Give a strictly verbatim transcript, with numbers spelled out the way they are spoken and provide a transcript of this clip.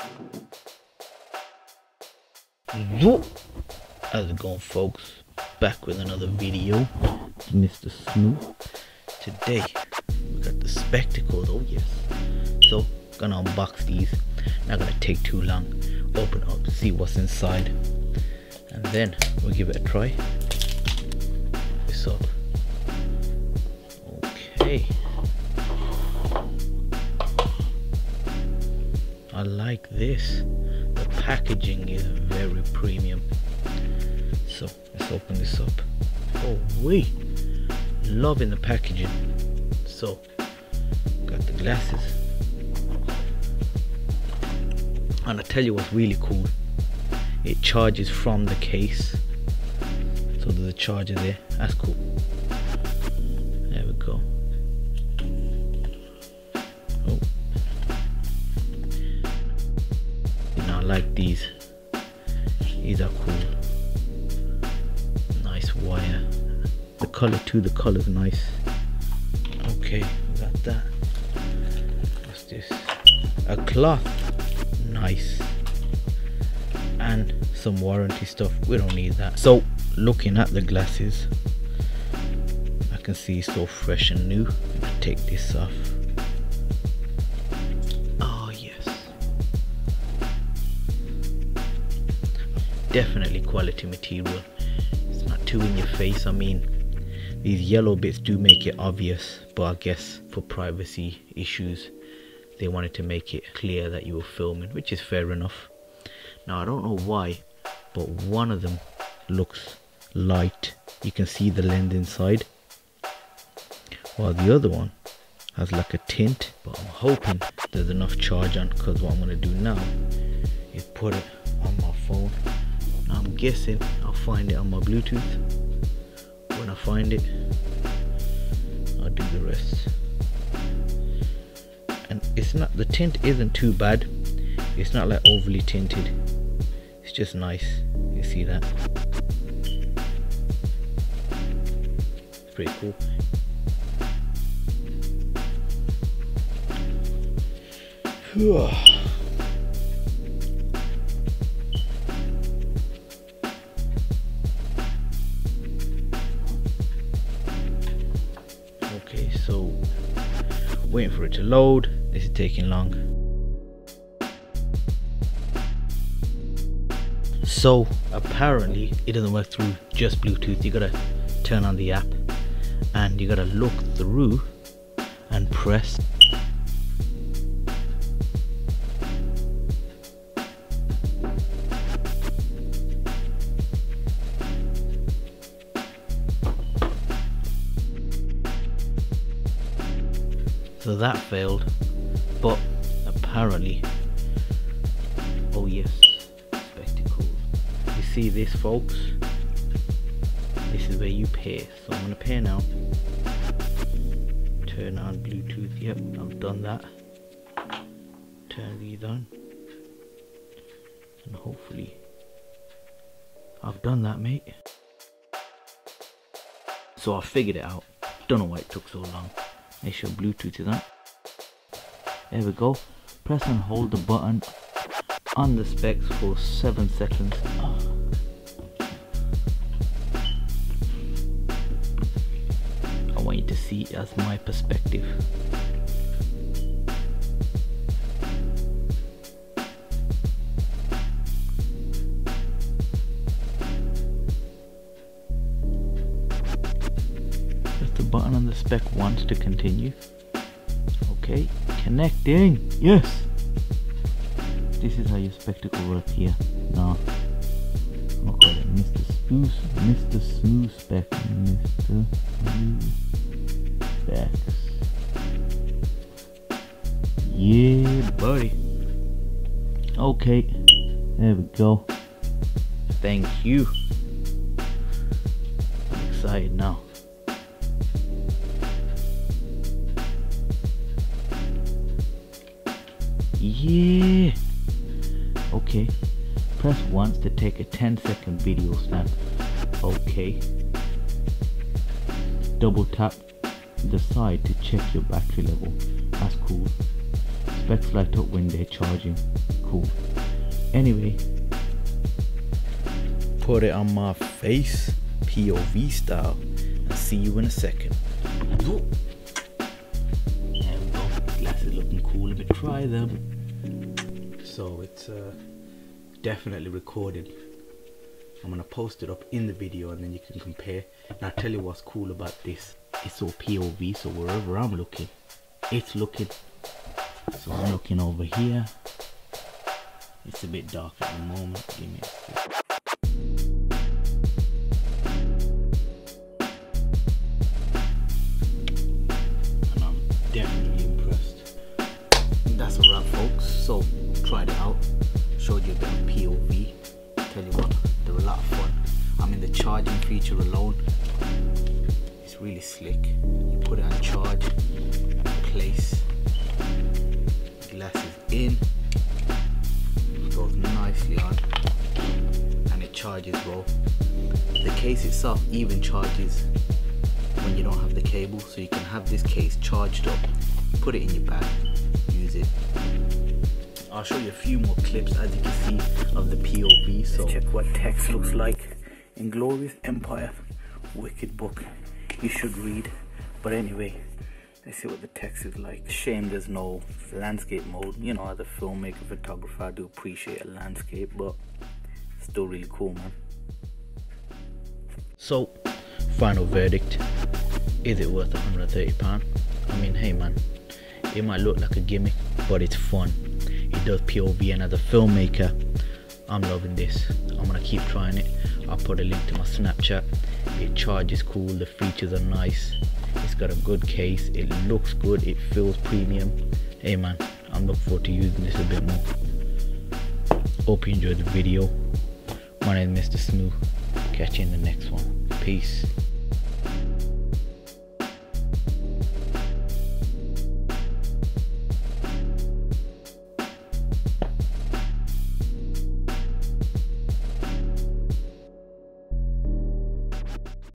Yo, how's it going, folks? Back with another video. It's Mister Smooth. Today we got the spectacles. Oh yes. So gonna unbox these. Not gonna take too long. Open up, see what's inside, and then we'll give it a try. This up. Okay. I like this. The packaging is very premium. So let's open this up. Oh wait, loving the packaging. So got the glasses, and I tell you what's really cool, it charges from the case. So there's a charger there. That's cool. There we go. Oh, now I like these. These are cool. Nice wire. The color too, the color's nice. Okay, we got that. What's this? A cloth. Nice. And some warranty stuff. We don't need that. So looking at the glasses, I can see it's so fresh and new. I'm gonna take this off. Oh yes. Definitely quality material. It's not too in your face. I mean, these yellow bits do make it obvious, but I guess for privacy issues they wanted to make it clear that you were filming, which is fair enough. Now I don't know why, but one of them looks light. You can see the lens inside, while the other one has like a tint. But I'm hoping there's enough charge on, because what I'm going to do now is put it on my phone. Now I'm guessing I'll find it on my Bluetooth. When I find it, I'll do the rest. And it's not, the tint isn't too bad. It's not like overly tinted. It's just nice. You see that? It's pretty cool. Okay, so waiting for it to load. This is taking long. So apparently it doesn't work through just Bluetooth. You gotta turn on the app and you gotta look through and press. So that failed, but apparently, oh yes, spectacles. You see this, folks? This is where you pair. So I'm gonna pair now. Turn on Bluetooth. Yep, I've done that. Turn these on, and hopefully, I've done that, mate. So I figured it out. Don't know why it took so long. Make sure Bluetooth is on. There we go. Press and hold the button on the specs for seven seconds. I want you to see it as my perspective. Button on the spec once to continue. Okay, connecting. Yes, this is how your spectacle work here. Now I'll call it Mister Smooth, Mister Smooth Spec, Mister Smooth Specs. Yeah, buddy. Okay, there we go. Thank you. I'm excited now. Yeah. Okay. Press once to take a ten second video snap. Okay. Double tap the side to check your battery level. That's cool. Specs light up when they're charging. cool. Anyway, put it on my face, P O V style, and see you in a second. There we go. Glasses looking cool. Let me try them. So it's uh, definitely recorded. I'm gonna post it up in the video and then you can compare. And I'll tell you what's cool about this. It's all P O V, so wherever I'm looking, it's looking. So I'm looking over here. It's a bit dark at the moment. Give me a sec. And I'm definitely impressed. That's a wrap, folks. So tried it out. Showed you a bit of P O V. Tell you what, they're a lot of fun. I mean, the charging feature alone, it's really slick. You put it on charge, place, glasses in, it goes nicely on, and it charges well. The case itself even charges when you don't have the cable, so you can have this case charged up, put it in your bag, use it. I'll show you a few more clips, as you can see, of the P O V. So check what text looks like. Inglorious Empire, wicked book, you should read. But anyway, let's see what the text is like. Shame there's no landscape mode. You know, as a filmmaker, photographer, I do appreciate a landscape, but still really cool, man. So, final verdict, is it worth one hundred thirty pounds? I mean, hey man, it might look like a gimmick, but it's fun. It does P O V, and as a filmmaker, I'm loving this. I'm gonna keep trying it. I'll put a link to my Snapchat. It charges cool, the features are nice, it's got a good case, it looks good, it feels premium. Hey man, I'm looking forward to using this a bit more. Hope you enjoyed the video. My name is Mister Smooth. Catch you in the next one. Peace.